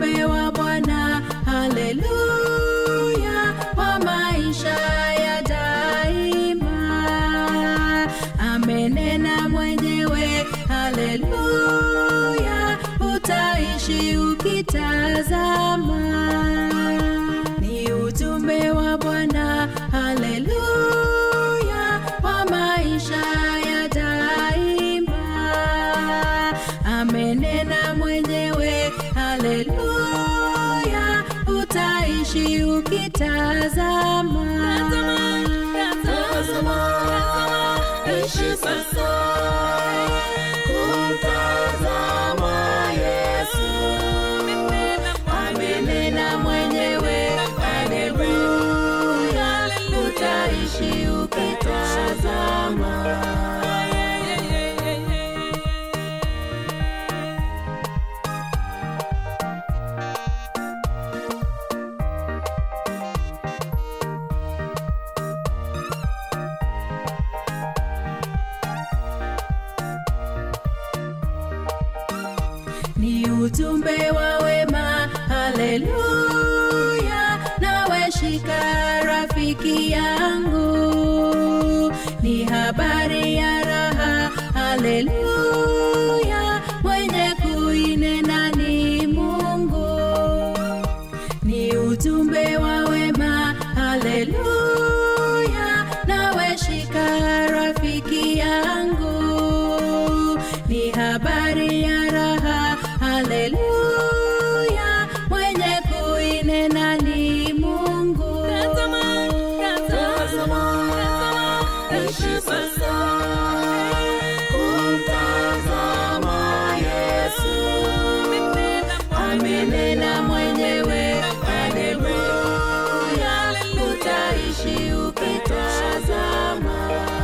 ujumbe wa Bwana, haleluya, wa maisha ya daima. Amenena mwenyewe, haleluya, utaishi ukitazama. Ni ujumbe wa Bwana, haleluya, wa maisha ya daima. Amenena mwenyewe, haleluya, utaishi ukitazama. Ishi sasa kumtazama Yesu. Amenena mwenyewe, haleluya, utaishi ukitazama. Ni ujumbe wa wema, haleluya, nawe shika rafiki yangu. Ni habari ya raha, haleluya, mwenye kuinena ni Mungu. Ni ujumbe wa wema, haleluya, nawe shika rafiki yangu. Ni habari ya raha, haleluya, mwenye kuinena ni Mungu. Ishi sasa kumtazama Yesu. Amenena mwenyewe, haleluya, utaishi ukitazama.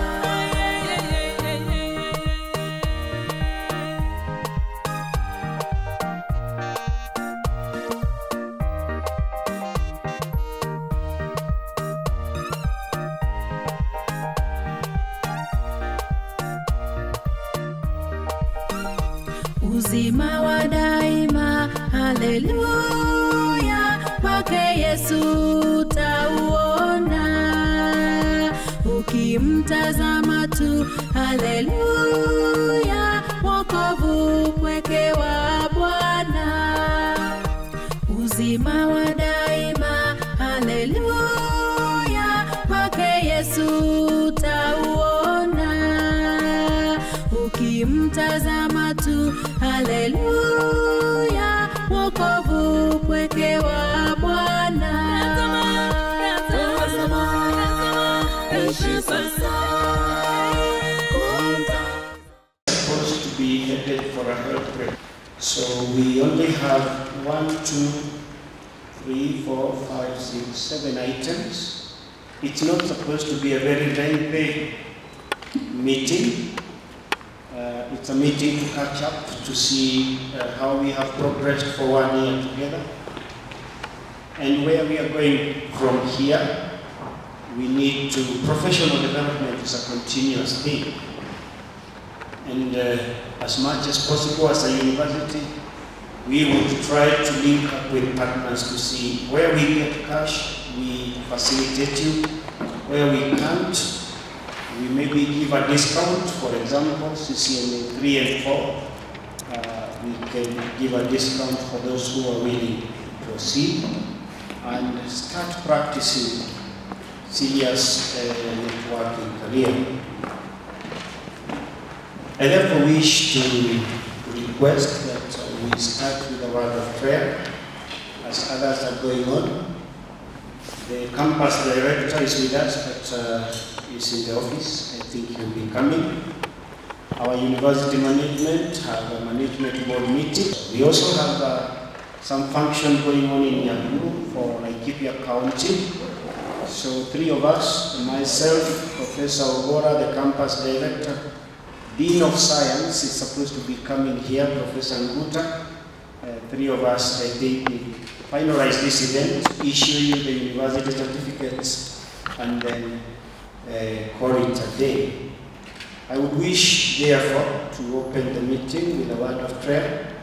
Uzima wa daima, haleluya, kwake Yesu tauona. Ukimtazama tu, haleluya, wokovu pweke wa Bwana. Uzima wa daima, haleluya, kwake Yesu tauona. Ukimtazama tu, haleluya, wokovu pweke wa Bwana. Ishi sasa supposed to be headed for a health break. So we only have 1, 2, 3, 4, 5, 6, 7 items. It's not supposed to be a very lengthy meeting. It's a meeting to catch up, to see how we have progressed for 1 year together. And where we are going from here, we need to, professional development is a continuous thing. And as much as possible as a university, we would try to link up with partners to see where we get cash, we facilitate you. Where we can't, we maybe give a discount. For example, CCMA 3 and 4, we can give a discount for those who are willing to proceed and start practicing serious networking career. I therefore wish to request that we start with a word of prayer as others are going on. The campus director is with us, but is in the office. I think he'll be coming. Our university management have a management board meeting. We also have some function going on in Nyahururu for Laikipia County. So 3 of us, myself, Professor Ogora, the campus director, Dean of Science is supposed to be coming here, Professor Nguta. 3 of us, I think, we finalize this event, issue you the university certificates, and then call it a day. I would wish, therefore, to open the meeting with a word of prayer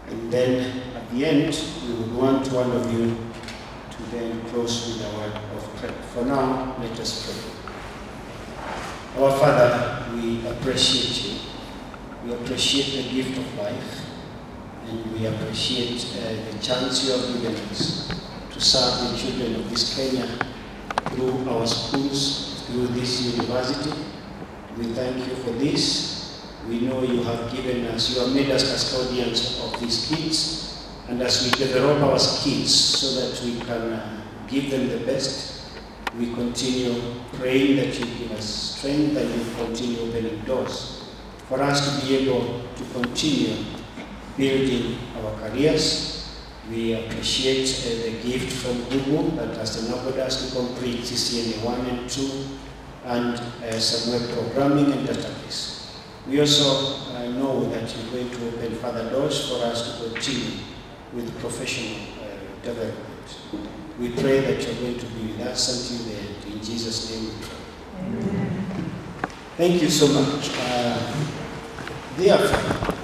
And then at the end, we would want one of you to then close with a word of prayer. For now, let us pray. Our Father, we appreciate you. We appreciate the gift of life. And we appreciate the chance you have given us to serve the children of this Kenya through our schools, through this university. We thank you for this. We know you have given us, you have made us custodians of these kids. And as we develop our kids so that we can give them the best, we continue praying that you give us strength and you continue opening doors for us to be able to continue building our careers. We appreciate the gift from Google that has enabled us to complete CCNA 1 and 2 and some web programming and database. We also know that you're going to open further doors for us to continue with professional development. We pray that you're going to be with us until the end. In Jesus' name we pray. Amen. Thank you so much. Therefore,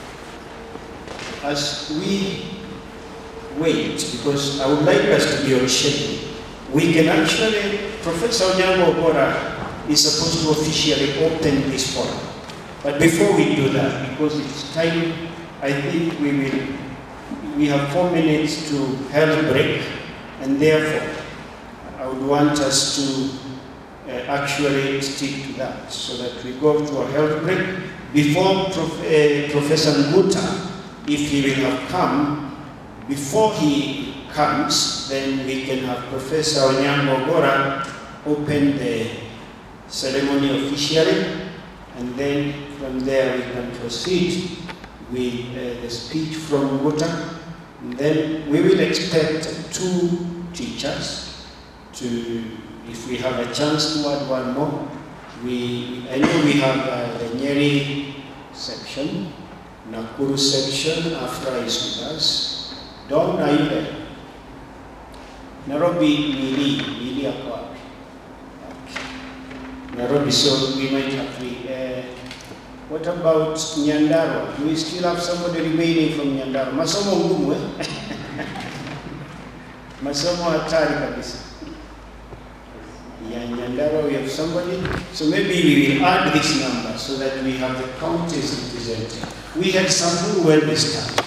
as we wait, because I would like us to be on schedule, we can actually, Professor Onyango Ogora is supposed to officially open this forum. But before we do that, because it's time, I think we have 4 minutes to health break, and therefore I would want us to actually stick to that, so that we go to a health break before Professor Nguta, if he will have come. Before he comes, then we can have Professor Onyango Ogora open the ceremony officially, and then from there we can proceed with the speech from Nguta. And then we will expect 2 teachers to, if we have a chance to add one more. I know we have the Nyeri section, Nakuru section after is with us. Don, are you there? Nairobi, Mili ako wapi? Nairobi, so we might have to. What about Nyandarua? Do we still have somebody remaining from Nyandarua? Masomo ngumu, eh? Masomo hatari kabisa. Yeah, Nyandarua, we have somebody. So maybe we will add this number so that we have the counties represented. We had Samburu well this time.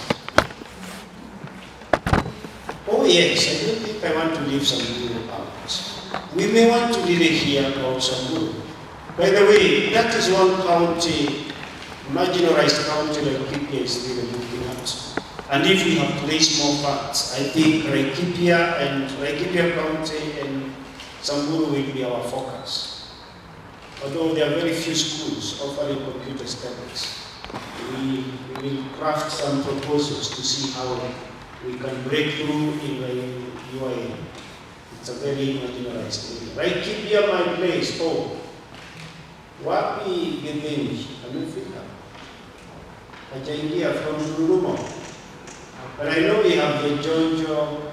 Oh yes, I don't think I want to leave Samburu out. We may want to really hear about Samburu. By the way, that is one county, marginalized county like Laikipia is really looking at. And if we have placed more funds, I think Laikipia County and Samburu will be our focus. Although there are very few schools offering computer studies, we will craft some proposals to see how we can break through in the UIA. It's a very marginalized area. Laikipia, my place. Oh, wapi Githini? Amefika. Hajaingia from Rurumo. But I know we have the Jojo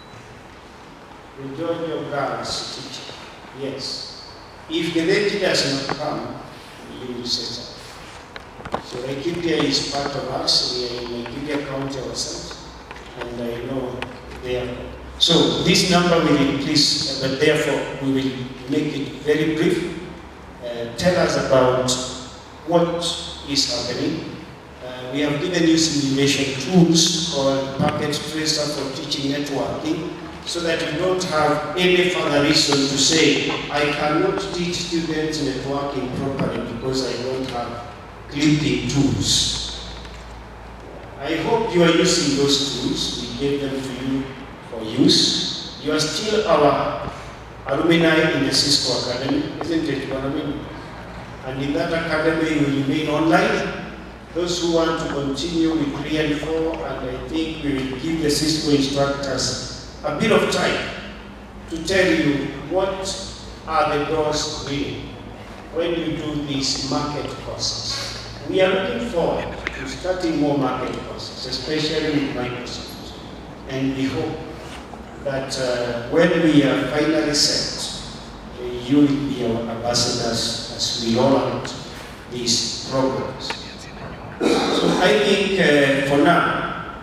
girls teacher. Yes. If Githini does not come, you will set up. So Laikipia is part of us. We are in Laikipia County ourselves. And I know they are. So this number will increase, but therefore we will make it very brief. Tell us about what is happening. We have given you simulation tools called Packet Tracer for teaching networking, so that you don't have any further reason to say, I cannot teach students networking properly because I don't have clipping tools. I hope you are using those tools. We gave them to you for use. You are still our alumni in the Cisco Academy, isn't it, Barabin? And in that academy, you remain online. Those who want to continue with 3 and 4, and I think we will give the Cisco instructors a bit of time to tell you what are the doors really when you do these market courses. We are looking forward to starting more market courses, especially with Microsoft. And we hope that when we are finally set, you will be our ambassadors as we roll out these programs. So I think for now,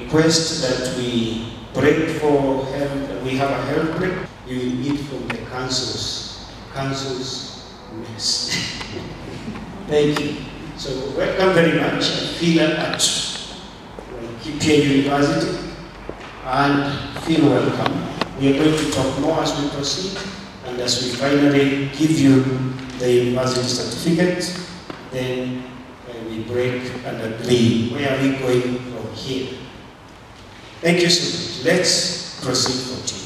request that we break for health. We have a health break. You will eat from the council's mess. Thank you. So welcome very much. I feel at Laikipia University and feel welcome. We are going to talk more as we proceed and as we finally give you the university certificate, then we break and agree where are we going from here. Thank you so much. Let's proceed for tea.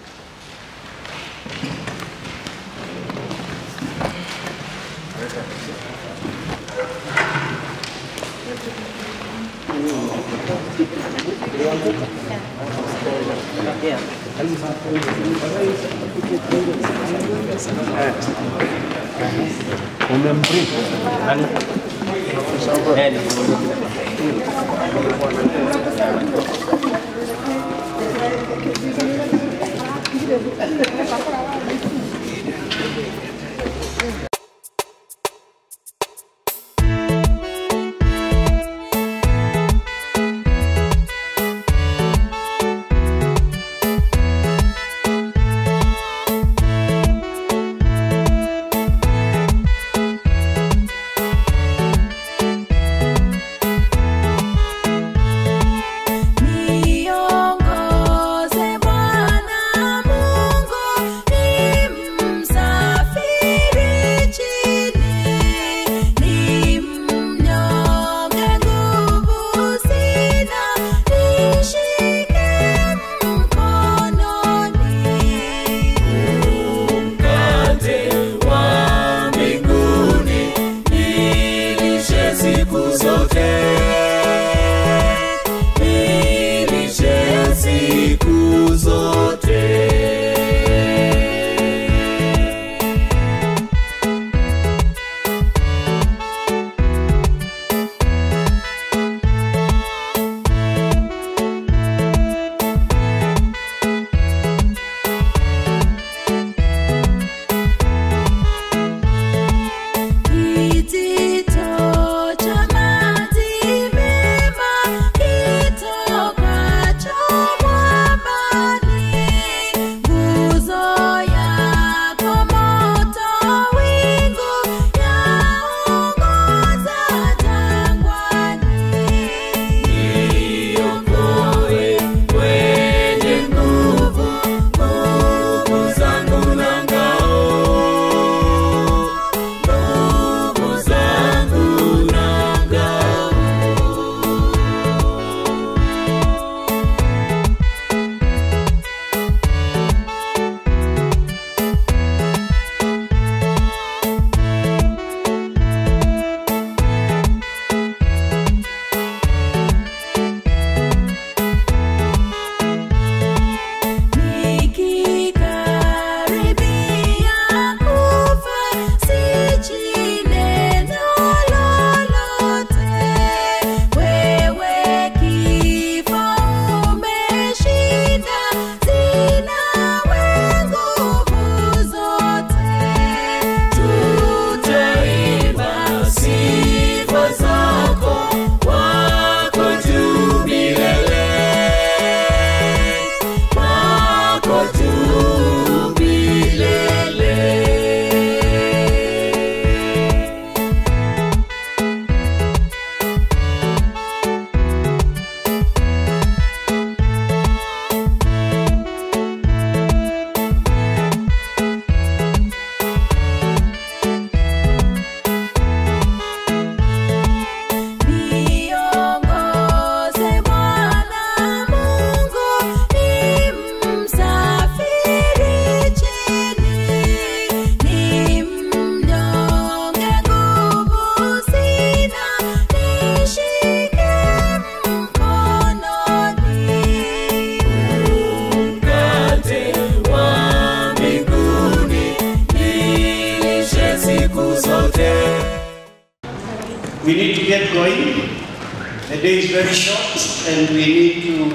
We need to get going. The day is very short and we need to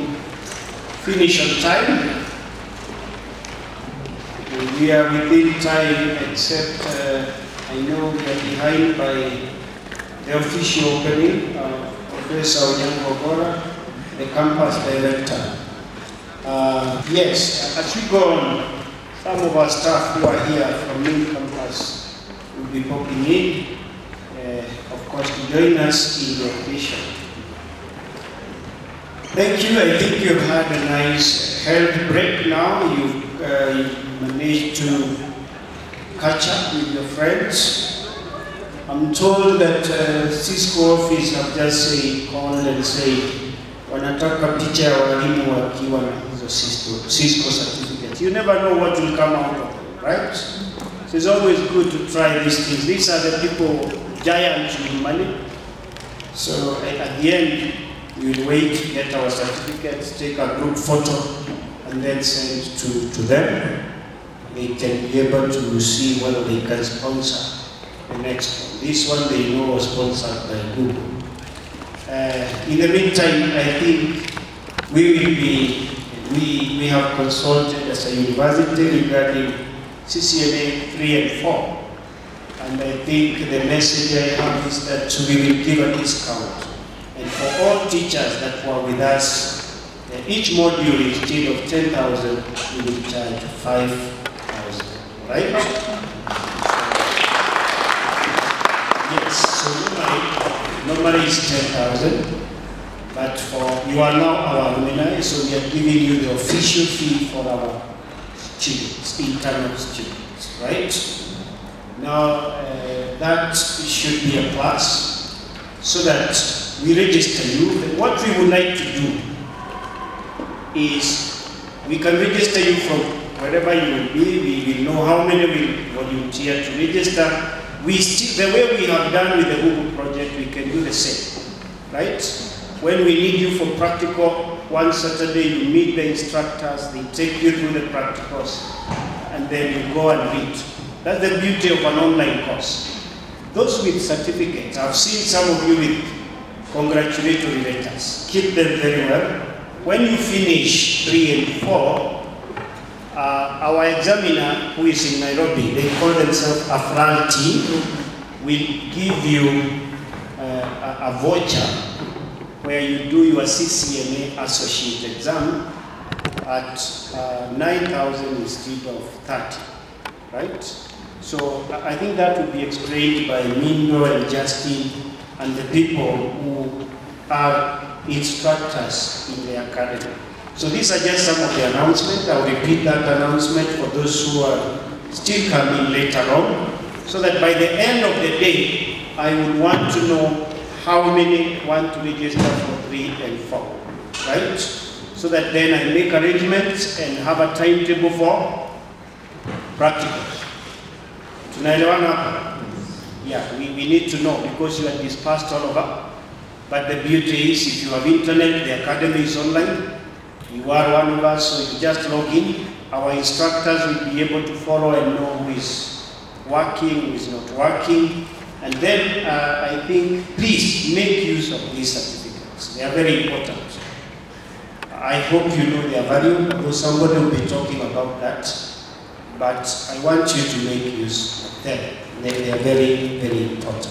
finish on time. We are within time, except I know we are behind by the official opening of Professor Onyango Ogora the campus director. Yes, as we go on, some of our staff who are here from main campus will be popping in, of course, to join us in the occasion. Thank you. I think you've had a nice health break now. You've managed to catch up with your friends. I'm told that Cisco office have just called and said, wanataka picha ya walimu wakiwa na hizo Cisco certificate. You never know what will come out of them, right? So it's always good to try these things. These are the people, giants with money. So at the end, we will wait to get our certificates, take a group photo, and then send to them. They can be able to see whether they can sponsor the next one. This one they know was sponsored by Google. In the meantime, I think we have consulted as a university regarding CCNA 3 and 4. And I think the message I have is that we will give a discount. And for all teachers that were with us, each module instead of 10,000, we will charge 5,000, right? Yes, so normally it's 10,000, but for you are now our alumni, so we are giving you the official fee for our students, internal students, right? Now, that should be a plus, so that we register you. What we would like to do is we can register you from wherever you will be. We will know how many will volunteer to register. The way we have done with the Google project, we can do the same, right? When we need you for practical, one Saturday you meet the instructors, they take you through the practicals, and then you go and read. That's the beauty of an online course. Those with certificates, I've seen some of you with congratulatory letters. Keep them very well. When you finish 3 and 4, our examiner, who is in Nairobi, they call themselves a FRAL team, will give you a voucher where you do your CCNA associate exam at 9,000 instead of 30, right? So I think that will be explained by Mindo and Justin and the people who are instructors in the academy. So these are just some of the announcements. I'll repeat that announcement for those who are still coming later on, so that by the end of the day, I would want to know how many want to register for 3 and 4, right? So that then I make arrangements and have a timetable for practicals. Tunaelewana hapa? Yeah, we need to know because you are dispersed all over. But the beauty is if you have internet, the academy is online. You are one of us, so you just log in. Our instructors will be able to follow and know who is working, who is not working. And then I think, please make use of these certificates. They are very important. I hope you know their value, because somebody will be talking about that. But I want you to make use of them. They are very, very important.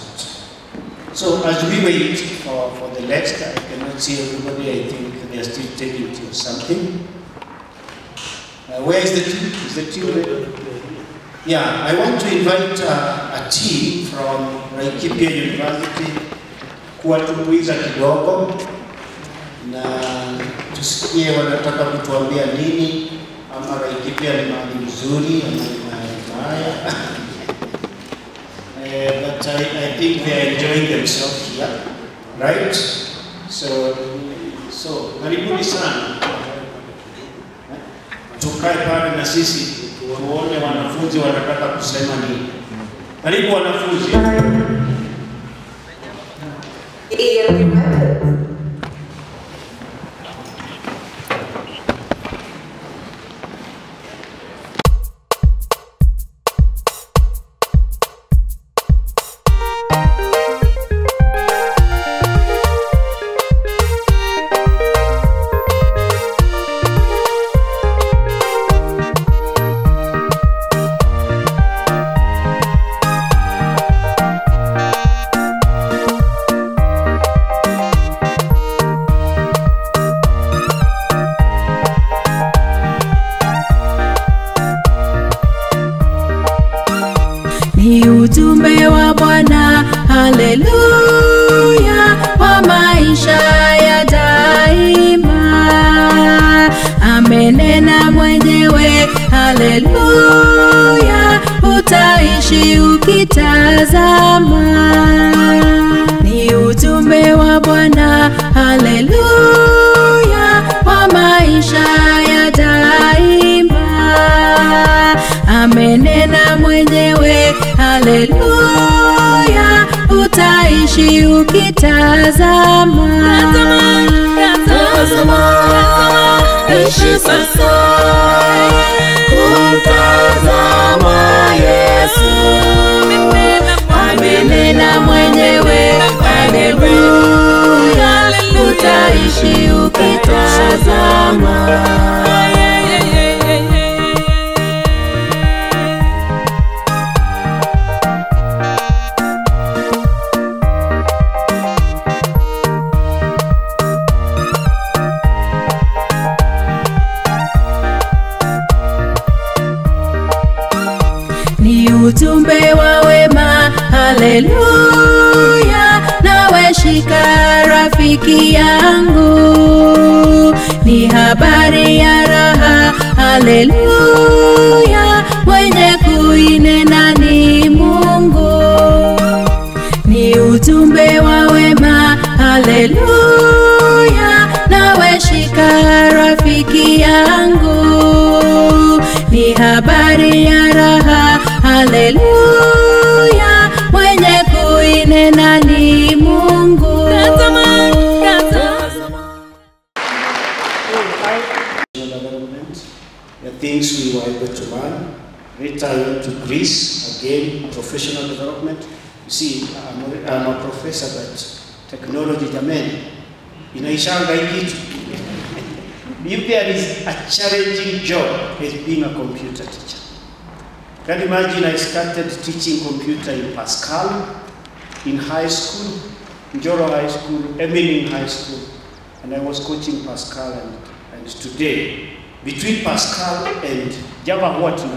So as we wait for the next, I cannot see everybody. I think they are still taking to something. Where is the team? Is the team ready? Yeah, I want to invite a team from Laikipia University kuwatumbuiza kidogo na tusikie wanataka kutuambia nini, ama Laikipia ni mahali mzuri ama ni mahali mbaya. But I think they are enjoying themselves here, right? So karibuni sana. Tukae pale na sisi tuone wanafunzi wanataka kusema nini. Karibu wanafunzi. haleluya, utaishi ukitazama. Ni ujumbe wa Bwana, haleluya, wa maisha ya daima. Amenena mwenyewe, haleluya, utaishi ukitazama. Ishi sasa kumtazama Yesu. Amenena mwenyewe, haleluya, utaishi ukitazama. Ni ujumbe wa wema, haleluya, nawe shika rafiki yangu. Ni habari ya raha, haleluya, mwenye kuinena ni Mungu. Ni ujumbe wa wema, haleluya, nawe shika rafiki yangu. Ni habari ya raha, haleluya, mwenye kuinena ni Mungu. The things we were able to learn. Later I went to Greece, again, professional development. You see, I'm a professor, but technology, jamani, inaishanga hii kitu. If there is a challenging job as being a computer teacher. Can you imagine I started teaching computer in Pascal, in high school, Njoro High School, Emeling High School, and I was coaching Pascal, and today, between Pascal and Java what now?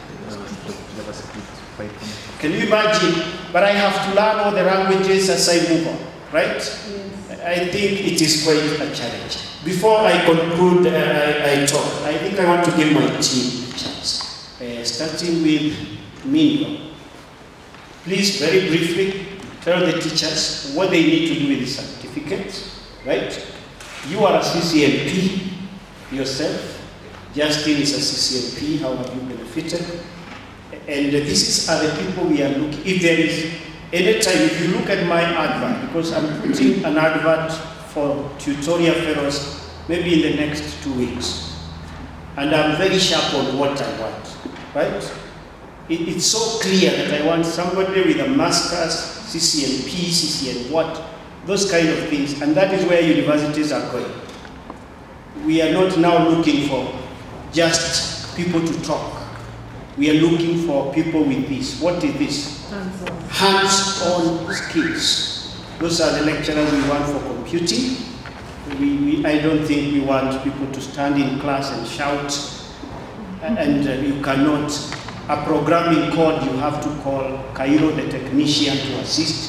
Can you imagine? But I have to learn all the languages as I move on, right? Yes. I think it is quite a challenge. Before I conclude, I talk, I think I want to give my team a chance. Starting with Mingo. Please, very briefly, tell the teachers what they need to do with the certificates, right? You are a CCNP yourself. Justin is a CCNP, how have you benefited? And these are the people we are looking. If there is any time, if you look at my advert, because I'm putting an advert for tutorial fellows maybe in the next 2 weeks. And I'm very sharp on what I want, right? It's so clear that I want somebody with a master's, CCNP, CCN what, those kind of things. And that is where universities are going. We are not now looking for just people to talk. We are looking for people with this. What is this? Hands-on skills. Those are the lecturers we want for computing. I don't think we want people to stand in class and shout. And you cannot, a programming code, you have to call Cairo the technician to assist.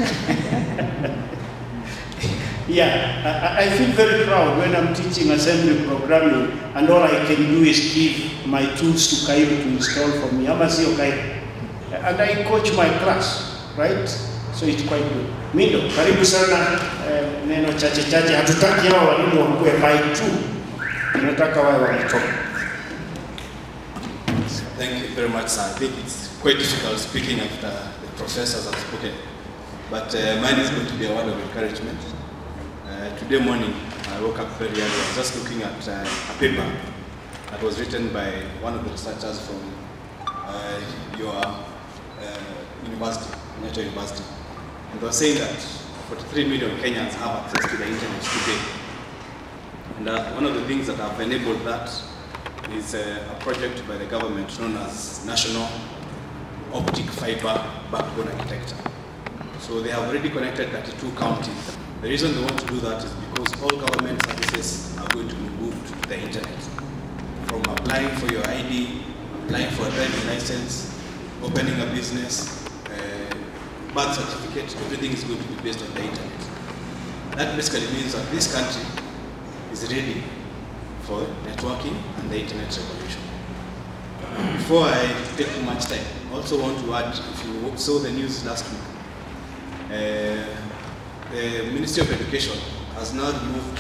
Yeah, I feel very proud when I'm teaching assembly programming and all I can do is give my tools to Cairo to install for me. I'm a CEO Cairo. And I coach my class, right? So it's quite good. Mindo, karibu sana, neno chache chache, hatutaki hawa walimu wakue by 2. Tunataka wawe wanatoka. Thank you very much, sir. I think it's quite difficult speaking after the professors have spoken. But mine is going to be a word of encouragement. Today morning, I woke up very early. I was just looking at a paper that was written by one of the researchers from your university, National University. And they were saying that 43 million Kenyans have access to the internet today. And one of the things that have enabled that is a project by the government known as National Optic Fiber Backbone Architecture. So they have already connected 32 counties. The reason they want to do that is because all government services are going to be moved to the internet. From applying for your ID, applying for a driving license, opening a business, birth certificate, everything is going to be based on the internet. That basically means that this country is ready for networking and the internet revolution. before I take too much time, I also want to add, if you saw the news last week, the Ministry of Education has now removed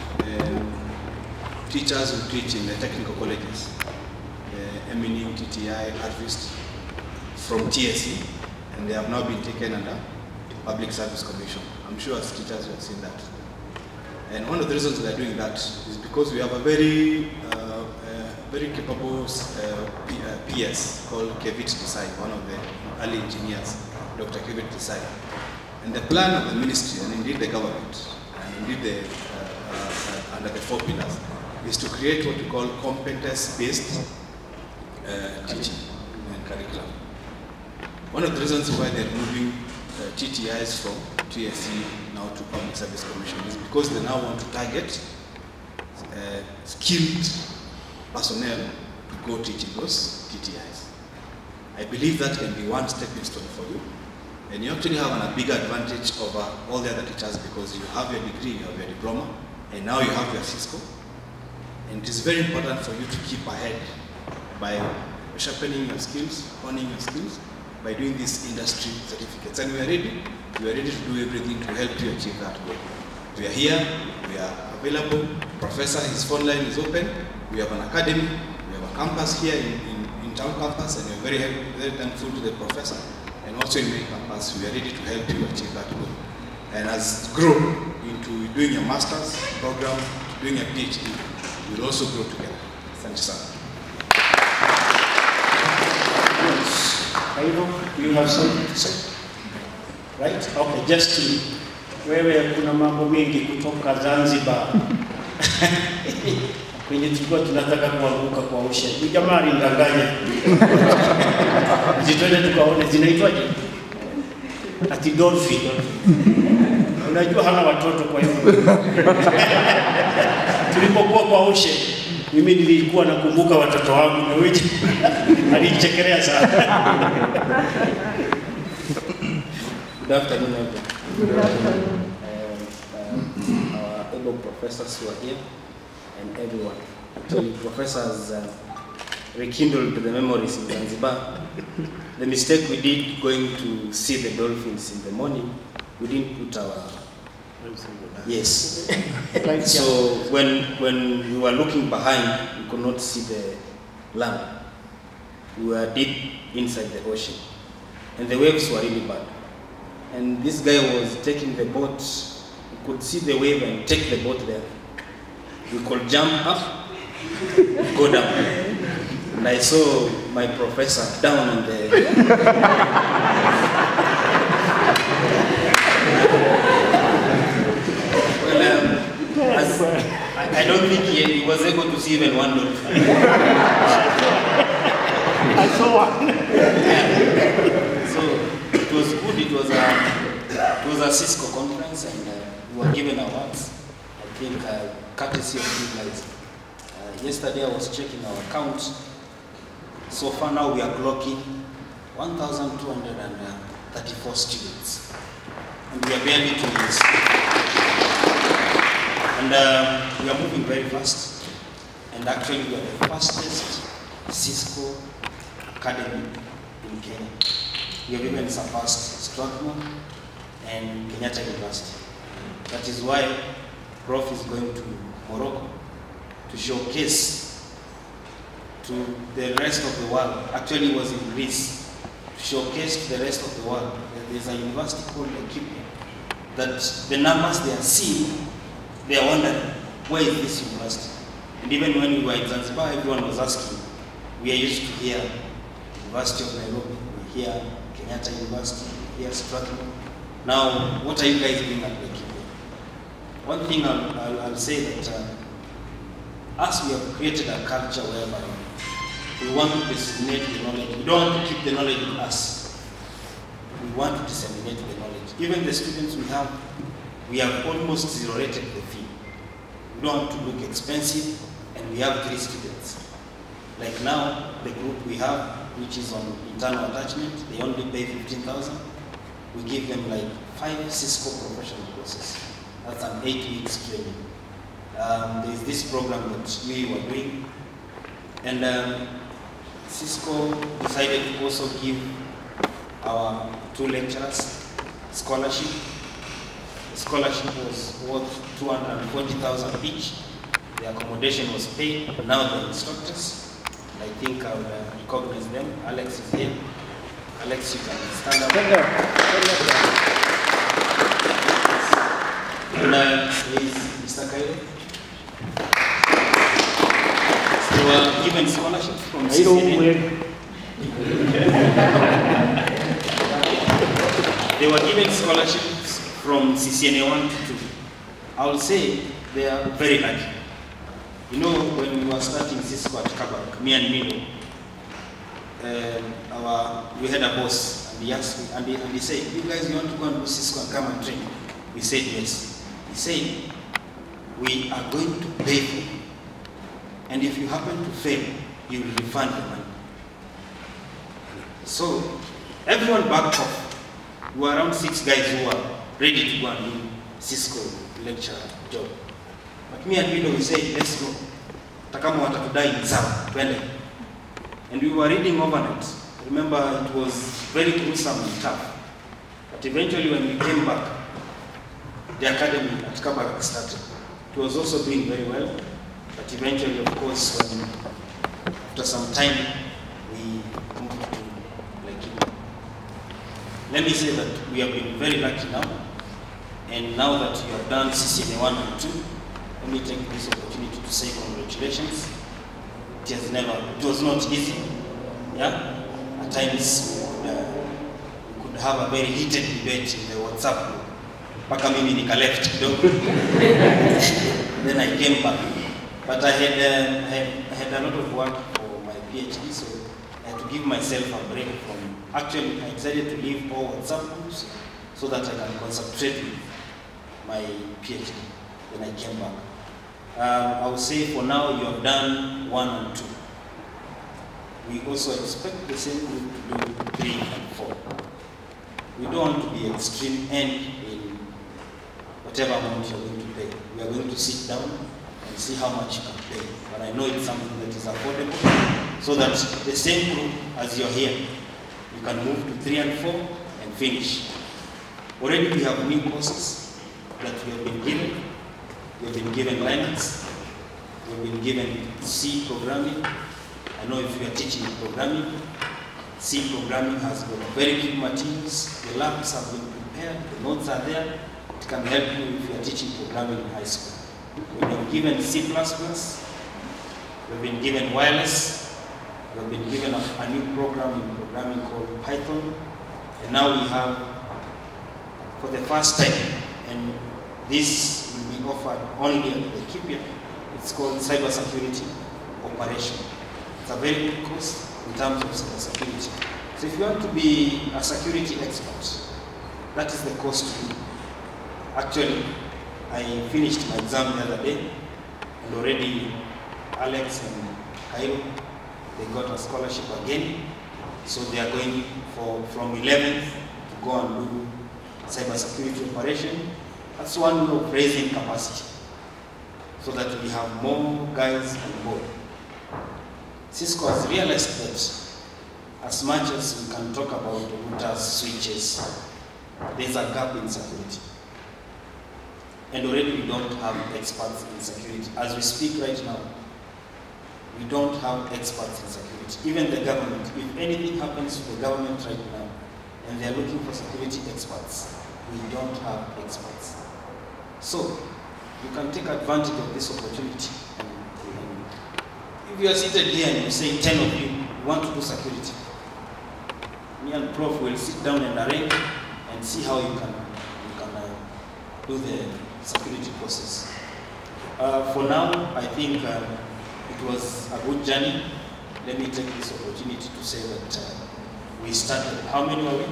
teachers who teach in the technical colleges, MNU, TTI, Harvest, from TSC, and they have now been taken under Public Service Commission. I'm sure as teachers you have seen that. And one of the reasons we are doing that is because we have a very capable PS called Kevit Desai, one of the early engineers, Dr. Kevit Desai. And the plan of the ministry, and indeed the government, and indeed under the 4 pillars, is to create what we call competence-based teaching and curriculum. One of the reasons why they're moving TTIs from TSC now to Public Service Commission is because they now want to target skilled personnel to go teach in those TTIs. I believe that can be one stepping stone for you. And you actually have a bigger advantage over all the other teachers because you have your degree, you have your diploma, and now you have your Cisco. And it is very important for you to keep ahead by sharpening your skills, honing your skills, by doing these industry certificates. And we are ready to do everything to help you achieve that goal. We are here, we are available. Professor, his phone line is open. We have an academy, we have a campus here in town campus, and we are very thankful to the professor. And also in main campus, we are ready to help you achieve that goal. And as you grow into doing your master's program, doing a PhD, we'll also grow together. Thank you, sir. You have something to say? Right? Okay, Justin. Wewe kuna mambo mengi kutoka Zanzibar. Kwenye tulikuwa tunataka kuanguka kwa ushe. Ni jamaa alindanganya. Zitoende tukaone zinaitwaje? Ati dolphin. Unajua hana watoto kwa hivyo. Tulipokuwa kwa ushe, mimi nilikuwa nakumbuka watoto wangu na wewe alichekelea sana. Good afternoon, everyone. Good afternoon. Our able professors who are here and everyone. Actually, professors rekindled the memories in Zanzibar. The mistake we did going to see the dolphins in the morning, we didn't put our... Yes. So when we were looking behind, we could not see the land. We were deep inside the ocean. And the waves were really bad. And this guy was taking the boat. We could see the wave and take the boat there. We could jump up, go down. And I saw my professor down on the... I don't think he was able to see even one dolphin. I saw one. So it was good. It was a Cisco conference, and we were given awards. I think courtesy of you guys. Yesterday I was checking our count. So far now we are clocking 1,234 students, and we are barely 2 years. And we are moving very fast. And actually we are the fastest Cisco academy in Kenya. We have even surpassed Strathmore and Kenyatta University. That is why Prof is going to Morocco to showcase to the rest of the world. Actually it was in Greece, to showcase to the rest of the world that there is a university called Laikipia, that the numbers they are seeing, they are wondering, where is this university? And even when we were in Zanzibar, everyone was asking. We are used to hear University of Nairobi, we hear Kenyatta University, we hear Strathmore. Now, what are you guys doing at Laikipia? One thing I'll say that us, we have created a culture whereby we want to disseminate the knowledge. We don't want to keep the knowledge with us. We want to disseminate the knowledge. Even the students we have almost zero-rated the fee. We don't want to look expensive, and we have 3 students. Like now, the group we have, which is on internal attachment, they only pay 15,000. We give them like 5 Cisco professional courses. That's an 8 weeks training. There's this program that we were doing, and Cisco decided to also give our 2 lecturers scholarship. The scholarship was worth 240,000 each. The accommodation was paid. Now the instructors, I think I will recognize them. Alex is here. Alex, you can stand up. Please, Mr. Kairo. They were given scholarships from CCNA. They were given scholarships from CCNA 1 to 2. I will say they are very lucky. You know, when we were starting Cisco at Kabak, me and Milo, we had a boss, and he asked me, and he said, "You guys, you want to go and do Cisco and come and train?" We said yes. He said, "We are going to pay for you, and if you happen to fail, you will refund the money." So everyone backed off. We were around 6 guys who were ready to go and do Cisco lecture job. But me and Milo, we said, let's go. Takama watakudai ni sawa, twende. And we were reading overnight. Remember, it was very gruesome and tough. But eventually when we came back, the academy at Kabak started. It was also doing very well. But eventually, of course, after some time, we moved to Laikipia. Let me say that we have been very lucky now. And now that you have done CCNA 1 and 2, let me take this opportunity to say congratulations. It was not easy. Yeah? At times we could have a very heated debate in the WhatsApp group. Paka mimi nika left kidogo. Then I came back. But I had a lot of work for my PhD, so I had to give myself a break from. Actually, I decided to leave all WhatsApp groups so that I can concentrate with my PhD. Then I came back. I would say for now you have done 1 and 2. We also expect the same group to do 3 and 4. We don't want to be extreme end in whatever amount you're going to pay. We are going to sit down and see how much you can pay. But I know it's something that is affordable, so that the same group as you're here, you can move to 3 and 4 and finish. Already we have new courses that we have been given. We have been given Linux. We have been given C programming. I know if you are teaching programming, C programming has got very good materials. The labs have been prepared. The notes are there. It can help you if you are teaching programming in high school. We have been given C++. We have been given wireless. We have been given a new program in programming called Python. And now we have, for the first time, and this will be offered only at the Laikipia, it's called cybersecurity operation. It's a very good course in terms of cybersecurity. So if you want to be a security expert, that is the course to do. Actually, I finished my exam the other day, and already Alex and Cairo, they got a scholarship again. So they are going from 11th to go and do cybersecurity operation. That's one way of raising capacity, so that we have more guys on board. Cisco has realized that as much as we can talk about routers, switches, there's a gap in security. And already we don't have experts in security. As we speak right now, we don't have experts in security. Even the government, if anything happens to the government right now, and they're looking for security experts, we don't have experts. So, you can take advantage of this opportunity. If you are seated here and you say 10 of you want to do security, me and Prof will sit down and arrange and see how you can do the security process. For now, I think it was a good journey. Let me take this opportunity to say that we started. How many were we?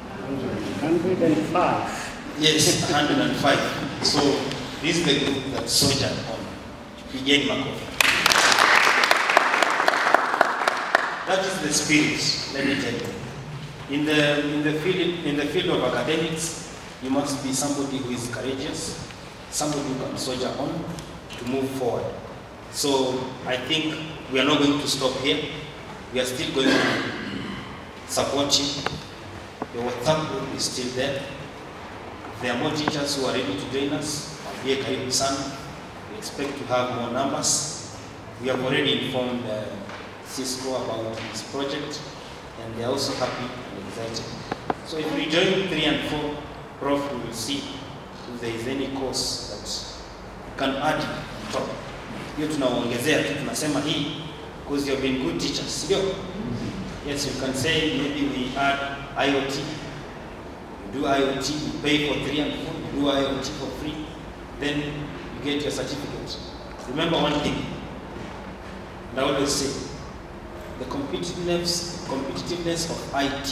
105. Yes, 105. So this is the group that soldiered on. Begin Makofi. That is the spirit, let me tell you. In the field of academics, you must be somebody who is courageous, somebody who can soldier on to move forward. So I think we are not going to stop here. We are still going to support you. The WhatsApp group is still there. There are more teachers who are ready to join us. We expect to have more numbers. We have already informed Cisco about this project, and they are also happy and excited. So if we join 3 and 4, Prof, we will see if there is any course that can add on top. Hiyo tunaongezea tu, tunasema hii because you have been good teachers, sio? Yes, you can say maybe we add IoT. You do IoT, you pay for 3 and 4, you do IoT for free, then you get your certificate. Remember one thing, and I always say, the competitiveness of IT